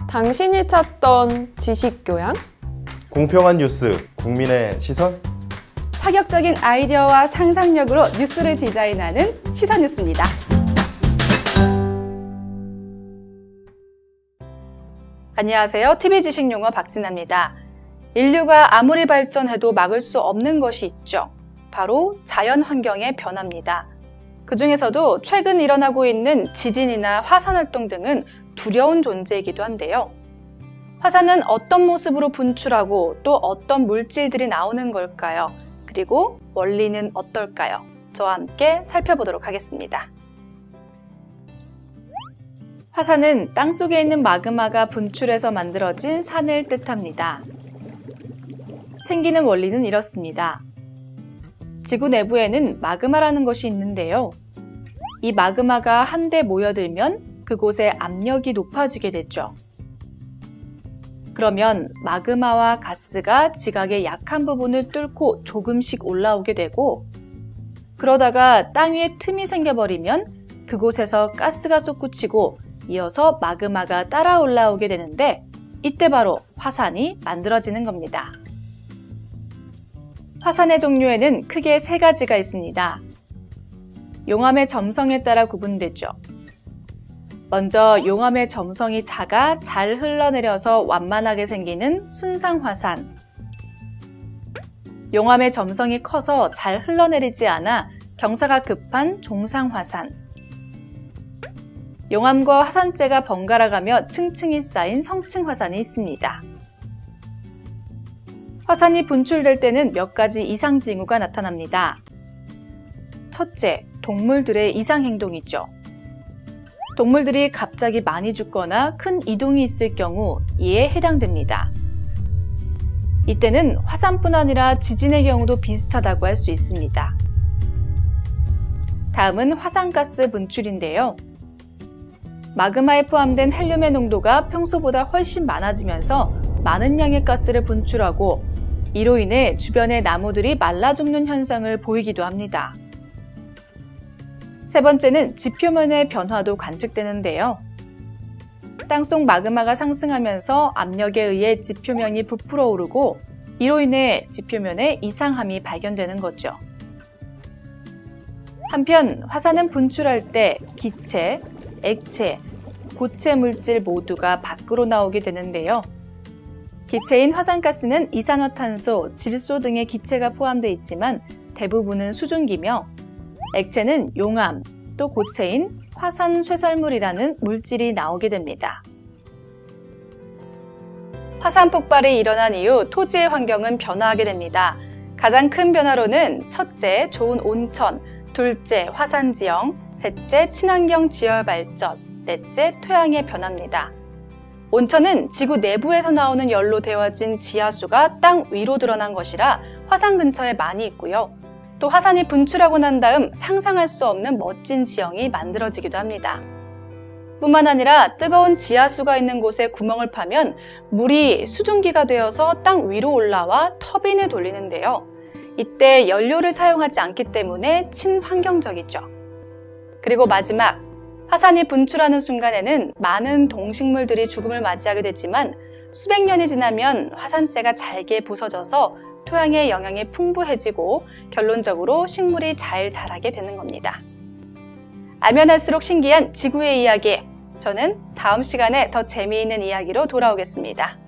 당신이 찾던 지식교양? 공평한 뉴스, 국민의 시선? 파격적인 아이디어와 상상력으로 뉴스를 디자인하는 시선뉴스입니다. 안녕하세요. TV지식용어 박진아입니다. 인류가 아무리 발전해도 막을 수 없는 것이 있죠. 바로 자연환경의 변화입니다. 그 중에서도 최근 일어나고 있는 지진이나 화산활동 등은 두려운 존재이기도 한데요. 화산은 어떤 모습으로 분출하고 또 어떤 물질들이 나오는 걸까요? 그리고 원리는 어떨까요? 저와 함께 살펴보도록 하겠습니다. 화산은 땅속에 있는 마그마가 분출해서 만들어진 산을 뜻합니다. 생기는 원리는 이렇습니다. 지구 내부에는 마그마라는 것이 있는데요. 이 마그마가 한데 모여들면 그곳의 압력이 높아지게 되죠. 그러면 마그마와 가스가 지각의 약한 부분을 뚫고 조금씩 올라오게 되고, 그러다가 땅 위에 틈이 생겨버리면 그곳에서 가스가 솟구치고 이어서 마그마가 따라 올라오게 되는데, 이때 바로 화산이 만들어지는 겁니다. 화산의 종류에는 크게 세 가지가 있습니다. 용암의 점성에 따라 구분되죠. 먼저 용암의 점성이 작아 잘 흘러내려서 완만하게 생기는 순상화산. 용암의 점성이 커서 잘 흘러내리지 않아 경사가 급한 종상화산. 용암과 화산재가 번갈아가며 층층이 쌓인 성층화산이 있습니다. 화산이 분출될 때는 몇 가지 이상 징후가 나타납니다. 첫째, 동물들의 이상 행동이죠. 동물들이 갑자기 많이 죽거나 큰 이동이 있을 경우 이에 해당됩니다. 이때는 화산뿐 아니라 지진의 경우도 비슷하다고 할 수 있습니다. 다음은 화산가스 분출인데요. 마그마에 포함된 헬륨의 농도가 평소보다 훨씬 많아지면서 많은 양의 가스를 분출하고, 이로 인해 주변의 나무들이 말라 죽는 현상을 보이기도 합니다. 세 번째는 지표면의 변화도 관측되는데요. 땅속 마그마가 상승하면서 압력에 의해 지표면이 부풀어 오르고, 이로 인해 지표면에 이상함이 발견되는 거죠. 한편 화산은 분출할 때 기체, 액체, 고체 물질 모두가 밖으로 나오게 되는데요. 기체인 화산가스는 이산화탄소, 질소 등의 기체가 포함되어 있지만 대부분은 수증기며, 액체는 용암, 또 고체인 화산 쇠설물이라는 물질이 나오게 됩니다. 화산 폭발이 일어난 이후 토지의 환경은 변화하게 됩니다. 가장 큰 변화로는 첫째, 좋은 온천, 둘째, 화산 지형, 셋째, 친환경 지열 발전, 넷째, 토양의 변화입니다. 온천은 지구 내부에서 나오는 열로 데워진 지하수가 땅 위로 드러난 것이라 화산 근처에 많이 있고요. 또 화산이 분출하고 난 다음 상상할 수 없는 멋진 지형이 만들어지기도 합니다. 뿐만 아니라 뜨거운 지하수가 있는 곳에 구멍을 파면 물이 수증기가 되어서 땅 위로 올라와 터빈을 돌리는데요. 이때 연료를 사용하지 않기 때문에 친환경적이죠. 그리고 마지막, 화산이 분출하는 순간에는 많은 동식물들이 죽음을 맞이하게 되지만 수백 년이 지나면 화산재가 잘게 부서져서 토양의 영양이 풍부해지고 결론적으로 식물이 잘 자라게 되는 겁니다. 알면 할수록 신기한 지구의 이야기. 저는 다음 시간에 더 재미있는 이야기로 돌아오겠습니다.